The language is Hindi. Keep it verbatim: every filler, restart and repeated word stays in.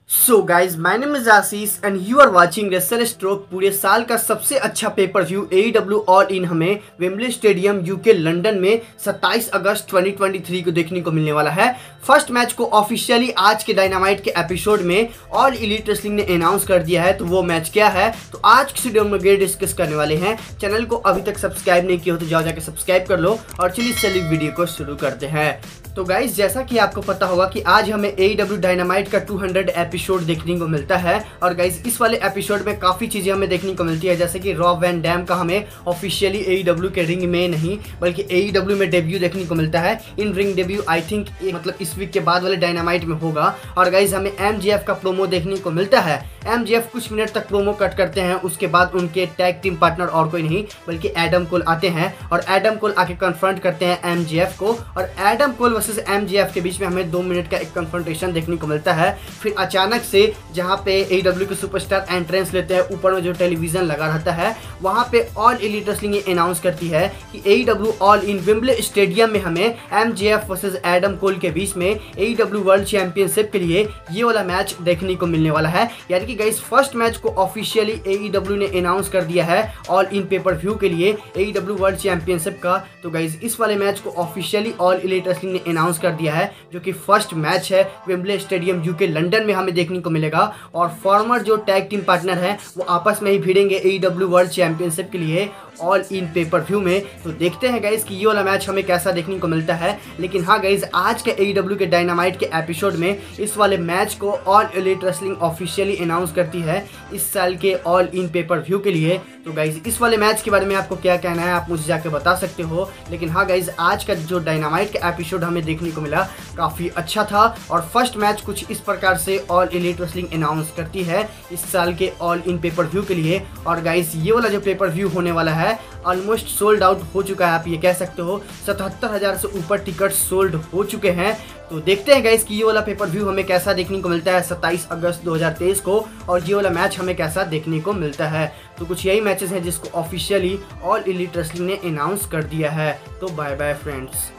So guys my name is Ashish and you are watching wrestle stroke. पूरे साल का सबसे अच्छा pay per view AEW all in हमें वेम्बली स्टेडियम यूके लंदन में सत्ताईस अगस्त दो हज़ार तेईस को देखने को मिलने वाला है। फर्स्ट मैच को ऑफिशियली आज के डायनामाइट के एपिसोड में ऑल एलीट रेसलिंग ने अनाउंस कर दिया है। तो वो मैच क्या है, तो आज की वीडियो में गे डिस्कस करने वाले हैं। चैनल को अभी तक सब्सक्राइब नहीं किया हो तो जाओ जाके सब्सक्राइब कर लो और चलिए चलिए वीडियो को शुरू करते हैं। तो गाइज जैसा कि आपको पता होगा कि आज हमें एईडब्ल्यू डायनामाइट का दो सौ एपिसोड देखने को मिलता है और गाइज इस वाले एपिसोड में काफ़ी चीज़ें हमें देखने को मिलती है, जैसे कि रॉब वैन डैम का हमें ऑफिशियली एईडब्ल्यू के रिंग में नहीं बल्कि एईडब्ल्यू में डेब्यू देखने को मिलता है। In ring debut I think मतलब इस वीक के बाद वाले डायनामाइट में होगा। और गाइज हमें एमजेएफ का प्रोमो देखने को मिलता है। एमजेएफ कुछ मिनट तक प्रोमो कट करते हैं, उसके बाद उनके टैग टीम पार्टनर और कोई नहीं बल्कि एडम कोल आते हैं और एडम कोल आके कन्फ्रंट करते हैं एमजेएफ को और एडम कोल वर्सेस एमजेएफ के बीच में हमें दो मिनट का एक कन्फ्रंटेशन देखने को मिलता है। फिर अचानक से जहां पे एईडब्ल्यू के सुपरस्टार एंट्रेंस लेते हैं, ऊपर में जो टेलीविजन लगा रहता है वहां पे ऑल एलीट रेसलिंग ये अनाउंस करती है कि AEW all in Wembley stadium में हमें एमजेएफ वर्सेस एडम कोल के बीच में एईडब्ल्यू वर्ल्ड चैंपियनशिप के लिए ये वाला मैच देखने को मिलने वाला है। यानी कि गाइस फर्स्ट मैच को ऑफिशियली एईडब्ल्यू ने अनाउंस कर दिया है ऑल इन पेपर व्यू के लिए एईडब्ल्यू वर्ल्ड चैंपियनशिप का। तो गाइस इस वाले मैच को ऑफिशियली ऑल एलीट रेसलिंग ने अनाउंस कर दिया है, जो कि फर्स्ट मैच है वेम्बली स्टेडियम यूके लंदन में हमें देखने को मिलेगा। और फॉर्मर जो टैग टीम पार्टनर है वो आपस में ही भिड़ेंगे एईडब्ल्यू वर्ल्ड चैंपियनशिप के लिए ऑल इन पेपर व्यू में। तो देखते हैं गाइज कि ये वाला मैच हमें कैसा देखने को मिलता है। लेकिन हाँ गाइज आज के एईडब्ल्यू के डायनामाइट के एपिसोड में इस वाले मैच को all elite wrestling officially announce करती है इस साल के ऑल इन पेपर व्यू के लिए। तो गाइज इस वाले मैच के बारे में आपको क्या कहना है आप मुझे जाकर बता सकते हो। लेकिन हाँ गाइज आज का जो डायनामाइट का एपिसोड हमें देखने को मिला काफ़ी अच्छा था और फर्स्ट मैच कुछ इस प्रकार से ऑल एलीट रेसलिंग अनाउंस करती है इस साल के ऑल इन पेपर व्यू के लिए। और गाइज ये वाला जो पेपर व्यू होने वाला है ऑलमोस्ट सोल्ड आउट हो चुका है, आप ये कह सकते हो सतहत्तर हजार से ऊपर टिकट सोल्ड हो चुके हैं। तो देखते हैं गाइस कि ये वाला पेपर व्यू हमें कैसा देखने को मिलता है सत्ताईस अगस्त दो हज़ार तेईस को और ये वाला मैच हमें कैसा देखने को मिलता है। तो कुछ यही मैचेस हैं जिसको ऑफिशियली ऑल एलीट रेसलिंग ने अनाउंस कर दिया है। तो बाय बाय फ्रेंड्स।